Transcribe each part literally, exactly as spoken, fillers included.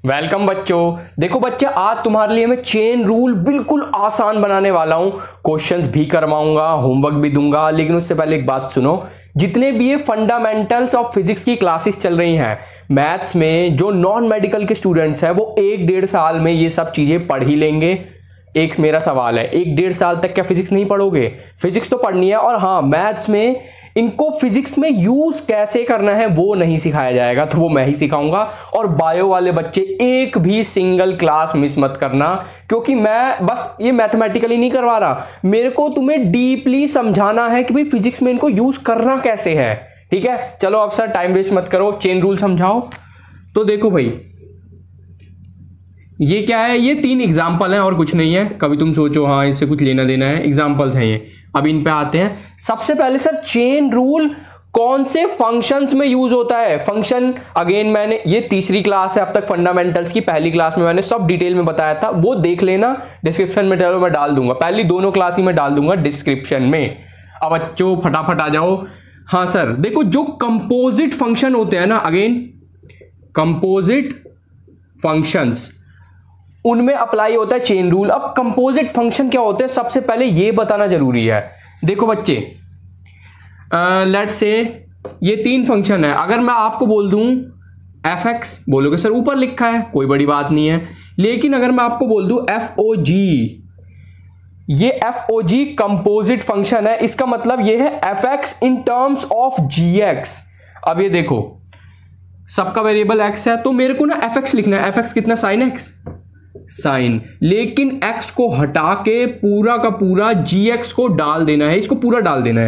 Welcome बच्चों। देखो बच्चे, आज तुम्हारे लिए मैं चेन रूल बिल्कुल आसान बनाने वाला हूं। क्वेश्चंस भी करवाऊंगा, होमवर्क भी दूंगा, लेकिन उससे पहले एक बात सुनो। जितने भी ये फंडामेंटल्स ऑफ फिजिक्स की क्लासेस चल रही हैं मैथ्स में, जो नॉन मेडिकल के स्टूडेंट्स हैं वो एक डेढ़ साल में ये सब चीजें पढ़ ही लेंगे। एक मेरा सवाल है, एक डेढ़ साल तक क्या फिजिक्स नहीं पढ़ोगे? फिजिक्स तो पढ़नी है, और हाँ, मैथ्स में इनको फिजिक्स में यूज कैसे करना है वो नहीं सिखाया जाएगा, तो वो मैं ही सिखाऊंगा। और बायो वाले बच्चे एक भी सिंगल क्लास मिस मत करना, क्योंकि मैं बस ये मैथमेटिकली नहीं करवा रहा, मेरे को तुम्हें डीपली समझाना है कि भाई फिजिक्स में इनको यूज करना कैसे है। ठीक है, चलो अब सर टाइम वेस्ट मत करो, चेन रूल समझाओ। तो देखो भाई, ये क्या है? ये तीन एग्जाम्पल हैं और कुछ नहीं है। कभी तुम सोचो हाँ इससे कुछ लेना देना है, एग्जाम्पल्स हैं ये। अब इन पे आते हैं। सबसे पहले सर, चेन रूल कौन से फंक्शंस में यूज होता है? फंक्शन अगेन मैंने, ये तीसरी क्लास है अब तक फंडामेंटल्स की, पहली क्लास में मैंने सब डिटेल में बताया था, वो देख लेना डिस्क्रिप्शन में, चलो मैं डाल दूंगा, पहली दोनों क्लास ही मैं डाल दूंगा डिस्क्रिप्शन में। अब बच्चों फटाफट आ जाओ। हाँ सर, देखो जो कंपोजिट फंक्शन होते हैं ना, अगेन कंपोजिट फंक्शंस, उनमें अप्लाई होता है चेन रूल। अब कंपोजिट फंक्शन क्या होते हैं, सबसे पहले ये बताना जरूरी है। देखो बच्चे, लेट्स से ये तीन फंक्शन है। अगर मैं आपको बोल दूं एफ एक्स, बोलोगे सर ऊपर लिखा है, कोई बड़ी बात नहीं है। लेकिन अगर मैं आपको बोल दूं एफ ओ जी, ये F O G composite function है, इसका मतलब ये है F X in terms of G X. अब ये देखो, सबका वेरिएबल एक्स है, तो मेरे को ना एफ एक्स लिखना है। एफ एक्स कितना? साइन एक्स, साइन, लेकिन x को हटा के पूरा का पूरा gx को डाल देना है, इसको पूरा डाल देना है,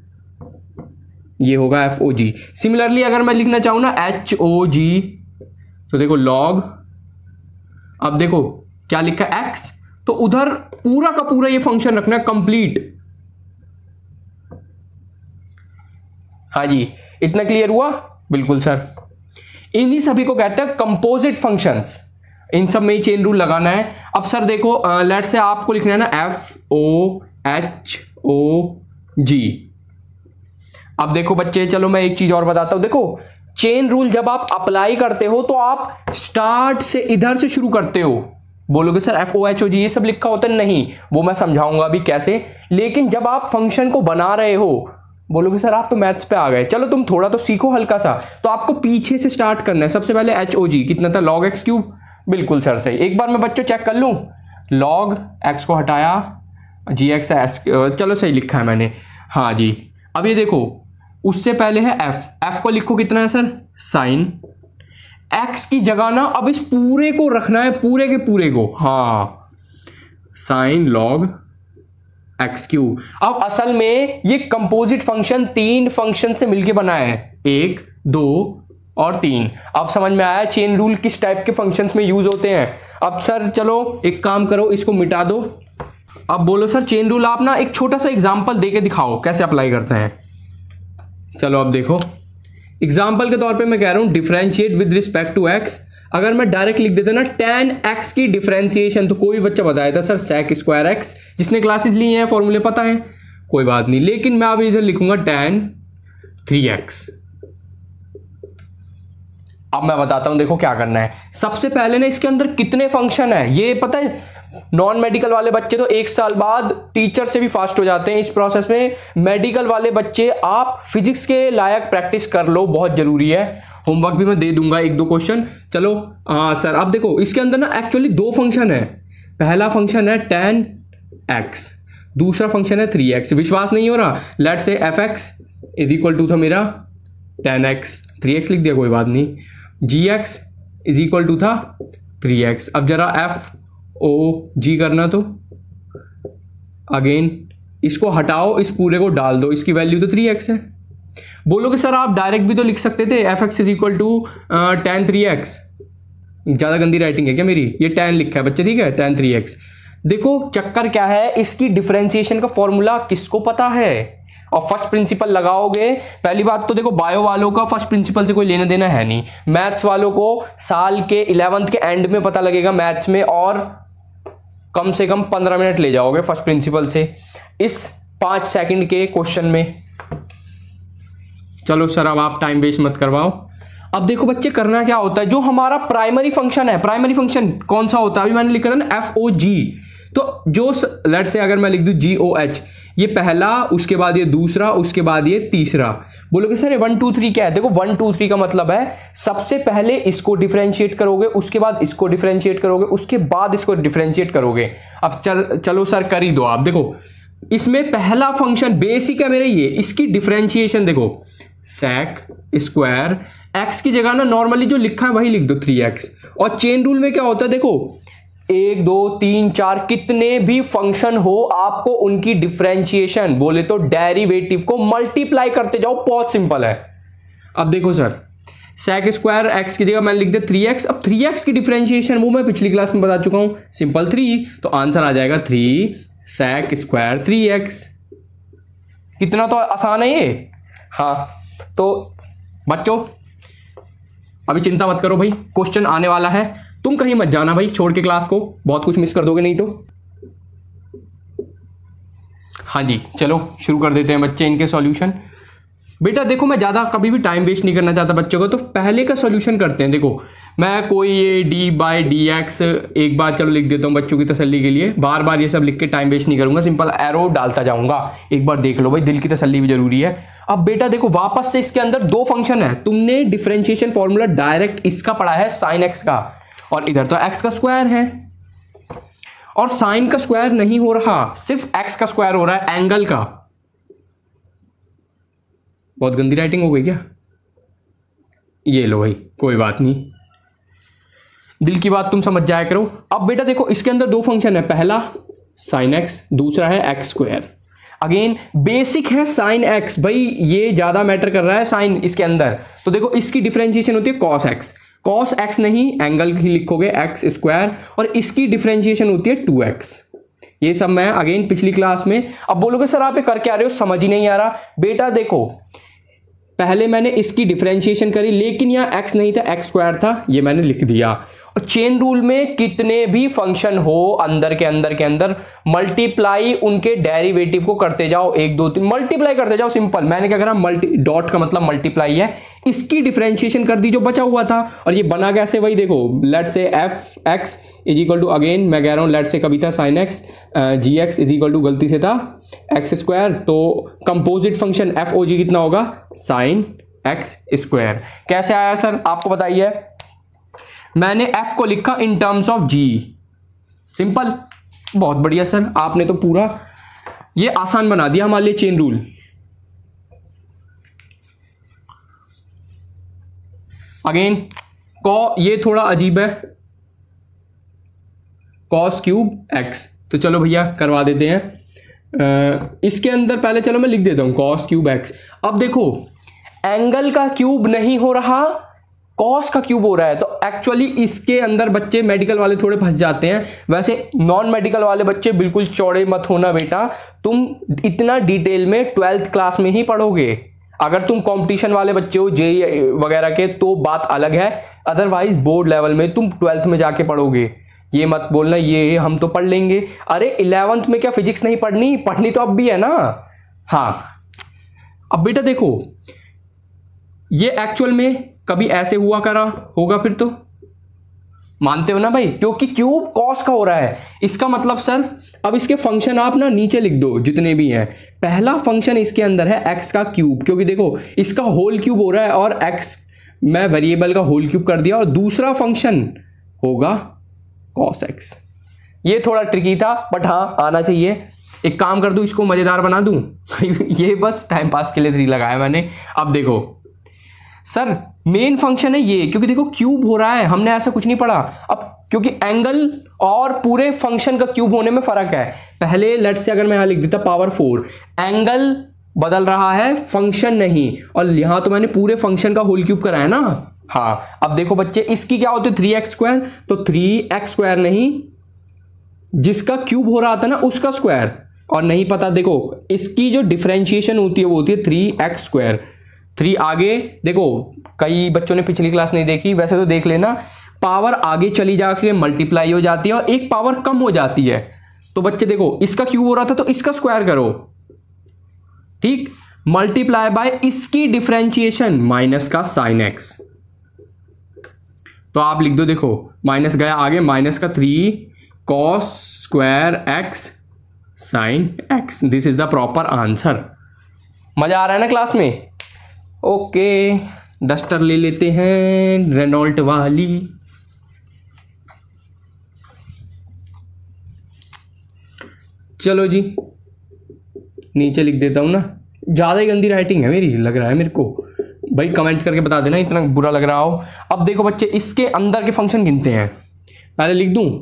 ये होगा एफ ओ जी। सिमिलरली अगर मैं लिखना चाहूं ना एच ओ जी, तो देखो लॉग, अब देखो क्या लिखा है x, तो उधर पूरा का पूरा ये फंक्शन रखना है कंप्लीट। हाँ जी, इतना क्लियर हुआ? बिल्कुल सर, इन्हीं सभी को कहते हैं कंपोजिट फंक्शंस, इन सब में ही चेन रूल लगाना है। अब सर देखो, लेट से आपको लिखना है ना एफ ओ एच ओ जी। अब देखो बच्चे, चलो मैं एक चीज और बताता हूं। देखो, चेन रूल जब आप अप्लाई करते हो तो आप स्टार्ट से इधर से शुरू करते हो। बोलोगे sir F O H O G ये सब लिखा होता है? नहीं, वो मैं समझाऊंगा अभी कैसे। लेकिन जब आप फंक्शन को बना रहे हो, बोलोगे सर आप तो मैथ्स पे आ गए, चलो तुम थोड़ा तो सीखो हल्का सा, तो आपको पीछे से स्टार्ट करना है। सबसे पहले एच ओ जी कितना था? Log X cube. बिल्कुल सर सही। एक बार मैं बच्चों चेक कर लूं, लॉग एक्स को हटाया, जी एक्स एस, चलो सही लिखा है मैंने, हाँ जी। अब ये देखो, उससे पहले है एफ, एफ को लिखो कितना है सर? साइन एक्स की जगह ना अब इस पूरे को रखना है, पूरे के पूरे को, हाँ, साइन लॉग एक्स क्यूब। अब असल में ये कंपोजिट फंक्शन तीन फंक्शन से मिलके बना है, एक, दो और तीन। अब समझ में आया चेन रूल किस टाइप के फंक्शंस में यूज होते हैं। अब सर चलो एक काम करो, इसको मिटा दो। अब बोलो सर चेन रूल आप ना एक छोटा सा एग्जांपल देके दिखाओ कैसे अप्लाई करते हैं। चलो अब देखो, एग्जांपल के तौर पे मैं कह रहा हूं differentiate with respect to X. अगर मैं डायरेक्ट लिख देता ना टेन एक्स की डिफरेंशिएशन, तो कोई बच्चा बताया था सर सेक स्क्वायर एक्स। जिसने क्लासेस ली हैं फॉर्मूले पता है, कोई बात नहीं। लेकिन मैं अभी इधर लिखूंगा टेन थ्री एक्स। अब मैं बताता हूं, देखो क्या करना है। सबसे पहले ना इसके अंदर कितने फंक्शन है ये पता है? नॉन मेडिकल वाले बच्चे तो एक साल बाद टीचर से भी फास्ट हो जाते हैं इस प्रोसेस में। मेडिकल वाले बच्चे आप फिजिक्स के लायक प्रैक्टिस कर लो, बहुत जरूरी है। होमवर्क भी मैं दे दूंगा एक दो क्वेश्चन। चलो हाँ सर, अब देखो इसके अंदर ना एक्चुअली दो फंक्शन है। पहला फंक्शन है टेन एक्स, दूसरा फंक्शन है थ्री एक्स। विश्वास नहीं हो रहा? Let say F X is equal to था मेरा टेन एक्स, थ्री एक्स लिख दिया, कोई बात नहीं। G X is equal to था थ्री एक्स। अब जरा एफ ओ जी करना, तो अगेन इसको हटाओ, इस पूरे को डाल दो, इसकी वैल्यू तो थ्री एक्स है। बोलोगे सर आप डायरेक्ट भी तो लिख सकते थे, F X is equal to ten three X. ज़्यादा गंदी राइटिंग है क्या मेरी? ये टेन लिखा है बच्चे, ठीक है, टेन थ्री एक्स। देखो चक्कर क्या है, इसकी डिफरेंशिएशन का फॉर्मूला किसको पता है? और फर्स्ट प्रिंसिपल लगाओगे। पहली बात तो देखो, बायो वालों का फर्स्ट प्रिंसिपल से कोई लेना देना है नहीं, मैथ्स वालों को साल के इलेवेंथ के एंड में पता लगेगा मैथ्स में, और कम से कम पंद्रह मिनट ले जाओगे फर्स्ट प्रिंसिपल से इस पांच सेकंड के क्वेश्चन में। चलो सर अब आप टाइम वेस्ट मत करवाओ। अब देखो बच्चे करना क्या होता है, जो हमारा प्राइमरी फंक्शन है, प्राइमरी फंक्शन कौन सा होता है, अभी मैंने लिखा था ना एफ ओ जी, तो जो लेट से अगर मैं लिख दूं जी ओ एच, ये पहला, उसके बाद ये दूसरा, उसके बाद ये तीसरा। बोलोगे सर वन टू थ्री क्या है? देखो वन टू थ्री का मतलब है सबसे पहले इसको डिफरेंशिएट करोगे, उसके बाद इसको डिफरेंशिएट करोगे, उसके बाद इसको डिफरेंशिएट करोगे। अब चल चलो सर कर ही दो आप। देखो इसमें पहला फंक्शन बेसिक है मेरे ये, इसकी डिफरेंशिएशन देखो सेक स्क्वायर, एक्स की जगह ना नॉर्मली जो लिखा है वही लिख दो थ्री एक्स। और चेन रूल में क्या होता है, देखो एक दो तीन चार कितने भी फंक्शन हो, आपको उनकी डिफरेंशिएशन बोले तो डेरिवेटिव को मल्टीप्लाई करते जाओ, बहुत सिंपल है। अब देखो सर सेक स्क्वायर एक्स की जगह मैंने लिख दिया थ्री एक्स। अब थ्री एक्स की डिफरेंशिएशन वो मैं पिछली क्लास में बता चुका हूं, सिंपल थ्री, तो आंसर आ जाएगा three sec square three X. कितना तो आसान है ये। हाँ तो बच्चों अभी चिंता मत करो भाई, क्वेश्चन आने वाला है, तुम कहीं मत जाना भाई छोड़ के क्लास को, बहुत कुछ मिस कर दोगे नहीं तो। हाँ जी चलो शुरू कर देते हैं बच्चे इनके सॉल्यूशन। बेटा देखो मैं ज़्यादा कभी भी टाइम वेस्ट नहीं करना चाहता बच्चों को, तो पहले का सॉल्यूशन करते हैं। देखो मैं कोई ये डी बाई डी एक्स एक बार चलो लिख देता हूँ बच्चों की तसल्ली के लिए, बार बार ये सब लिख के टाइम वेस्ट नहीं करूंगा, सिंपल एरो डालता जाऊंगा, एक बार देख लो भाई, दिल की तसल्ली भी जरूरी है। अब बेटा देखो वापस से इसके अंदर दो फंक्शन है, तुमने डिफरेंशिएशन फॉर्मूला डायरेक्ट इसका पढ़ा है साइन एक्स का, और इधर तो एक्स का स्क्वायर है, और साइन का स्क्वायर नहीं हो रहा, सिर्फ एक्स का स्क्वायर हो रहा है एंगल का। बहुत गंदी राइटिंग हो गई क्या? ये लो भाई कोई बात नहीं, दिल की बात तुम समझ जाया करो। अब बेटा देखो इसके अंदर दो फंक्शन है, पहला साइन एक्स, दूसरा है एक्स स्क्वायर। अगेन बेसिक है साइन एक्स, भाई ये ज्यादा मैटर कर रहा है साइन इसके अंदर, तो देखो इसकी डिफरेंशिएशन होती है कॉस एक्स, कॉस एक्स नहीं एंगल ही लिखोगे एक्स स्क्वायर, और इसकी डिफरेंशिएशन होती है टू एक्स। ये सब मैं अगेन पिछली क्लास में। अब बोलोगे सर आप ये कर क्या रहे हो, समझ ही नहीं आ रहा। बेटा देखो पहले मैंने इसकी डिफरेंशिएशन करी, लेकिन यहाँ एक्स नहीं था एक्स स्क्वायर था, ये मैंने लिख दिया। और चेन रूल में कितने भी फंक्शन हो अंदर के अंदर के अंदर मल्टीप्लाई उनके डेरिवेटिव को करते जाओ, एक दो तीन मल्टीप्लाई करते जाओ, सिंपल। मैंने क्या करा, मल्टी डॉट का मतलब मल्टीप्लाई है, इसकी डिफरेंशिएशन कर दी जो बचा हुआ था। और ये बना कैसे भाई, देखो let say F X is equal to, again मैं कह रहा हूँ लेट से कभी था sine X, G X is equal to गलती से था एक्स स्क्वायर, तो composite function F O G कितना होगा, साइन एक्स स्क्वायर। कैसे आया सर आपको बताइए। मैंने f को लिखा in terms of g, simple, बहुत बढ़िया सर, आपने तो पूरा ये आसान बना दिया हमारे लिए चेन रूल। अगेन कॉ, ये थोड़ा अजीब है, कॉस क्यूब x, तो चलो भैया करवा देते हैं। आ, इसके अंदर पहले चलो मैं लिख देता हूं कॉस क्यूब x। अब देखो एंगल का क्यूब नहीं हो रहा, कॉस का क्यूब हो रहा है, तो एक्चुअली इसके अंदर बच्चे मेडिकल वाले थोड़े फंस जाते हैं। वैसे नॉन मेडिकल वाले बच्चे बिल्कुल चौड़े मत होना बेटा, तुम इतना डिटेल में ट्वेल्थ क्लास में ही पढ़ोगे। अगर तुम कंपटीशन वाले बच्चे हो जेई वगैरह के तो बात अलग है, अदरवाइज बोर्ड लेवल में तुम ट्वेल्थ में जाके पढ़ोगे। ये मत बोलना ये हम तो पढ़ लेंगे, अरे इलेवेंथ में क्या फिजिक्स नहीं पढ़नी, पढ़नी तो अब भी है ना। हाँ अब बेटा देखो ये एक्चुअल में कभी ऐसे हुआ करा होगा, फिर तो मानते हो ना भाई, क्योंकि क्यूब कॉस का हो रहा है। इसका मतलब सर अब इसके फंक्शन आप ना नीचे लिख दो जितने भी हैं। पहला फंक्शन इसके अंदर है एक्स का क्यूब, क्योंकि देखो इसका होल क्यूब हो रहा है और एक्स मैं वेरिएबल का होल क्यूब कर दिया, और दूसरा फंक्शन होगा कॉस एक्स। ये थोड़ा ट्रिकी था बट हाँ आना चाहिए। एक काम कर दूं, इसको मजेदार बना दूं ये बस टाइम पास के लिए थ्री लगाया मैंने। अब देखो सर मेन फंक्शन है ये, क्योंकि देखो क्यूब हो रहा है, हमने ऐसा कुछ नहीं पढ़ा। अब क्योंकि एंगल और पूरे फंक्शन का क्यूब होने में फर्क है। पहले लेट से अगर मैं यहां लिख देता पावर फोर, एंगल बदल रहा है फंक्शन नहीं, और यहां तो मैंने पूरे फंक्शन का होल क्यूब कराया ना। हाँ अब देखो बच्चे इसकी क्या होती है थ्री एक्स स्क्वायर, तो थ्री एक्स स्क्वायर नहीं, जिसका क्यूब हो रहा था ना उसका स्क्वायर, और नहीं पता देखो इसकी जो डिफरेंशिएशन होती है वो होती है थ्री एक्स स्क्वायर। थ्री आगे देखो कई बच्चों ने पिछली क्लास नहीं देखी, वैसे तो देख लेना, पावर आगे चली जाके मल्टीप्लाई हो जाती है और एक पावर कम हो जाती है। तो बच्चे देखो इसका क्यूब हो रहा था तो इसका स्क्वायर करो, ठीक, मल्टीप्लाई बाय इसकी डिफरेंशिएशन माइनस का साइन एक्स। तो आप लिख दो, देखो माइनस गया आगे, माइनस का three cos square X sine X, this is the proper answer. मजा आ रहा है ना क्लास में? ओके, डस्टर ले लेते हैं रेनॉल्ट वाली। चलो जी, नीचे लिख देता हूँ ना, ज़्यादा ही गंदी राइटिंग है मेरी, लग रहा है मेरे को। भाई कमेंट करके बता देना इतना बुरा लग रहा हो। अब देखो बच्चे, इसके अंदर के फंक्शन गिनते हैं। पहले लिख दूँ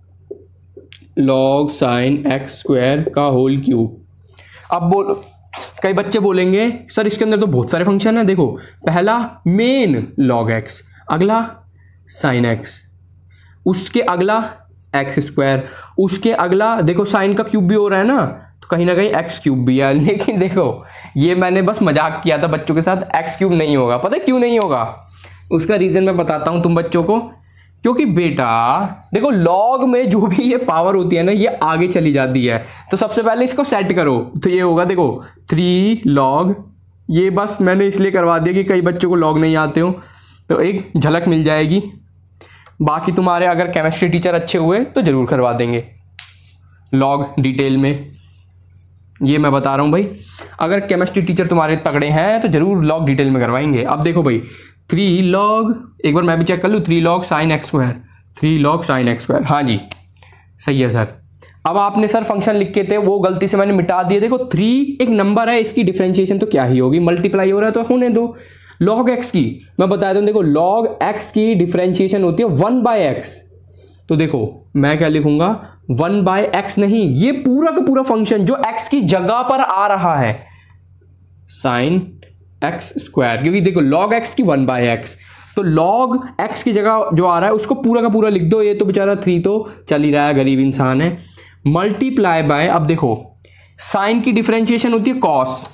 लॉग साइन एक्स स्क्वायर का होल क्यूब। अब बोल, कई बच्चे बोलेंगे सर इसके अंदर तो बहुत सारे फंक्शन हैं। देखो, पहला मेन लॉग एक्स, अगला साइन एक्स, उसके अगला एक्स स्क्वायर, उसके अगला देखो साइन का क्यूब भी हो रहा है ना, तो कहीं ना कहीं एक्स क्यूब भी है। लेकिन देखो ये मैंने बस मजाक किया था बच्चों के साथ, एक्स क्यूब नहीं होगा। पता है क्यों नहीं होगा? उसका रीज़न मैं बताता हूँ तुम बच्चों को। क्योंकि बेटा देखो, लॉग में जो भी ये पावर होती है ना, ये आगे चली जाती है। तो सबसे पहले इसको सेट करो, तो ये होगा देखो थ्री लॉग, ये बस मैंने इसलिए करवा दिया कि कई बच्चों को लॉग नहीं आते हो, तो एक झलक मिल जाएगी। बाकी तुम्हारे अगर केमिस्ट्री टीचर अच्छे हुए तो ज़रूर करवा देंगे लॉग डिटेल में, ये मैं बता रहा हूँ भाई। अगर केमिस्ट्री टीचर तुम्हारे तगड़े हैं तो ज़रूर लॉग डिटेल में करवाएंगे। अब देखो भाई, थ्री लॉग, एक बार मैं भी चेक कर लूँ, three log sine X square, three log sine X square, हाँ जी सही है सर। अब आपने सर फंक्शन लिख के थे वो गलती से मैंने मिटा दिए। देखो थ्री एक नंबर है, इसकी डिफरेंशिएशन तो क्या ही होगी, मल्टीप्लाई हो रहा है तो होने दो। लॉग एक्स की मैं बता दूँ, देखो लॉग एक्स की डिफरेंशिएशन होती है वन बाय एक्स। तो देखो मैं क्या लिखूंगा, वन बाय एक्स नहीं, ये पूरा का पूरा फंक्शन जो एक्स की जगह पर आ रहा है साइन एक्स स्क्वायर, क्योंकि देखो लॉग एक्स की वन बाय एक्स, तो लॉग एक्स की जगह जो आ रहा है उसको पूरा का पूरा लिख दो। ये तो बेचारा थ्री तो चल ही रहा है, गरीब इंसान है। मल्टीप्लाई बाय, अब देखो साइन की डिफरेंशिएशन होती है कॉस,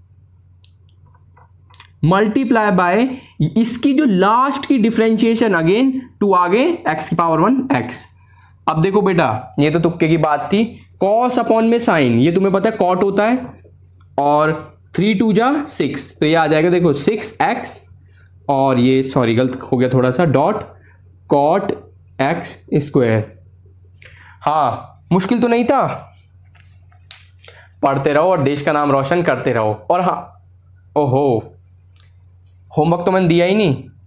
मल्टीप्लाई बाय इसकी जो लास्ट की डिफरेंशिएशन अगेन टू आगे एक्स की पावर वन एक्स। अब देखो बेटा, ये तो तुक्के की बात थी, कॉस अपॉन में साइन, ये तुम्हें पता है कॉट होता है, और थ्री टू जा सिक्स, तो ये आ जाएगा देखो सिक्स एक्स, और ये सॉरी गलत हो गया थोड़ा सा, डॉट कॉट एक्स स्क्वायर। हाँ मुश्किल तो नहीं था, पढ़ते रहो और देश का नाम रोशन करते रहो। और हाँ, ओहो होमवर्क तो मैंने दिया ही नहीं।